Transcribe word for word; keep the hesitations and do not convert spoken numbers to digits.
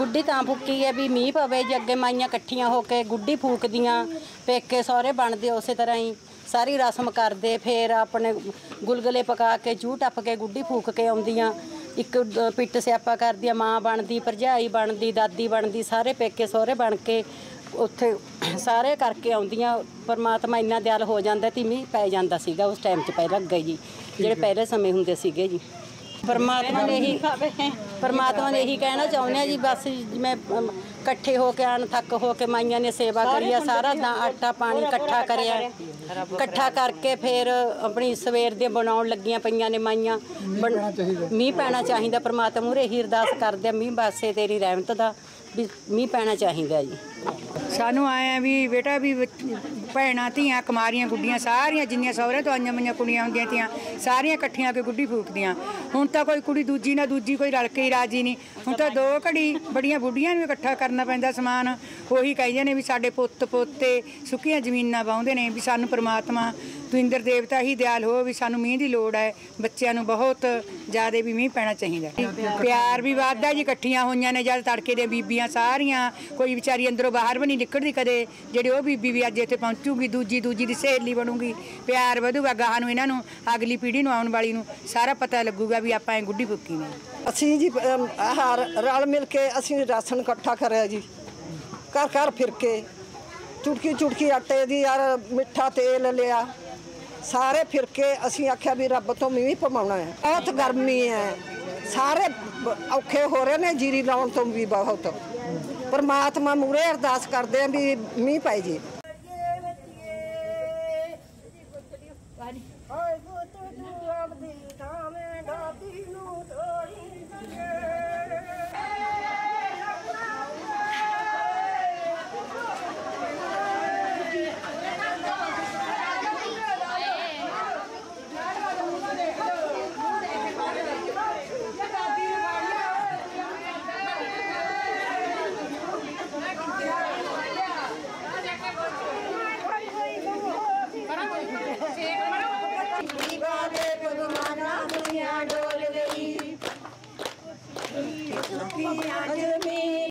गुड्डी तां फूकी है भी मीह पवे जी अगे माइयां इकट्ठियां होके गुड्डी फूकदियां पेके सौहरे बनते उस तरह ही सारी रस्म करते फिर अपने गुलगुले पका के चूह टप के गुड्डी फूक के आउंदियां एक पिट स्यापा करदियां माँ बनती भरजाई बनती दादी बनती सारे पेके सौहरे बन के उत्थे सारे करके आउंदियां परमात्मा इन्ना दयाल हो जाता ती मीह पै जाता सीगा उस टाइम च पहले अगे जी जिहड़े पहले समय हुंदे सीगे जी परमात्मा ने यही परमात्मा ने यही कहना चाहुंदे जी बस मैं इकट्ठे होके अणथक होके माइयां ने सेवा करी सारा आटा पानी इकट्ठा करिया इकट्ठा करके फिर अपनी सवेर दे बनाउण लगियां पईयां ने माइयां मीह पैना चाहिदा परमात्मा मूहरे ही अरदास करदे मीह बासे तेरी रहमत दा भी मीह पैना चाहिदा जी सानू आए भी बेटा भी भैणां धीआं कुमारियां गुड्डियां सारियां जिन्नियां सौहरे तो आईयां मईयां कुड़ियां हुंदियां तियां सारियां इकट्ठियां के गुड्डी फूकदियां हुण तां कोई कुड़ी दूजी ना दूजी कोई रल के ही राजी नहीं हुण तां दो घड़ी बड़ियां बुढ़ियां नूं इकट्ठा करना पैंदा समान ਉਹੀ ਕਹਿੰਦੇ ਨੇ ਵੀ ਸਾਡੇ ਪੁੱਤ ਪੋਤੇ ਸੁੱਕੀਆਂ ਜ਼ਮੀਨਾਂ ਵਾਹੁੰਦੇ ਨੇ ਵੀ ਸਾਨੂੰ ਪ੍ਰਮਾਤਮਾ ਤੂੰ ਇੰਦਰ ਦੇਵਤਾ ਹੀ ਦਿਆਲ ਹੋ ਵੀ ਸਾਨੂੰ ਮੀਂਹ ਦੀ ਲੋੜ ਹੈ ਬੱਚਿਆਂ ਨੂੰ ਬਹੁਤ ਜ਼ਿਆਦਾ ਵੀ ਮੀਂਹ ਪੈਣਾ ਚਾਹੀਦਾ ਪਿਆਰ ਵੀ ਵੱਧਦਾ ਜੀ ਇਕੱਠੀਆਂ ਹੋਈਆਂ ਨੇ ਜਦ ਤੜਕੇ ਦੇ ਬੀਬੀਆਂ ਸਾਰੀਆਂ ਕੋਈ ਵਿਚਾਰੀ ਅੰਦਰੋਂ ਬਾਹਰ ਵੀ ਨਹੀਂ ਨਿਕਲਦੀ ਕਦੇ ਜਿਹੜੀ ਉਹ ਬੀਬੀ ਵੀ ਅੱਜ ਇੱਥੇ ਪਹੁੰਚੂਗੀ ਦੂਜੀ ਦੂਜੀ ਦੀ ਸਹੇਲੀ ਬਣੂਗੀ ਪਿਆਰ ਵਧੂਗਾ ਗਾਹਾਂ ਨੂੰ ਇਹਨਾਂ ਨੂੰ ਅਗਲੀ ਪੀੜ੍ਹੀ ਨੂੰ ਆਉਣ ਵਾਲੀ ਨੂੰ ਸਾਰਾ ਪਤਾ ਲੱਗੂਗਾ ਵੀ ਆਪਾਂ ਐ ਗੁੱਡੀ ਫੁੱਕੀ ਨੇ ਅਸੀਂ ਜੀ ਆਹ ਰਲ ਮਿਲ ਕੇ ਅਸੀਂ ਰਾਸ਼ਨ ਇਕੱਠਾ ਕਰਿਆ ਜੀ घर घर फिर के चुटकी चुटकी आटे दी यार मिठा तेल लिया सारे फिर के असी आख्या भी रब तो मीह पवाउणा है बहुत गर्मी है सारे औखे हो रहे ने जीरी लाउण तो भी बहुत परमात्मा मूहरे अरदास करदे भी मीह पाई जी डोल गई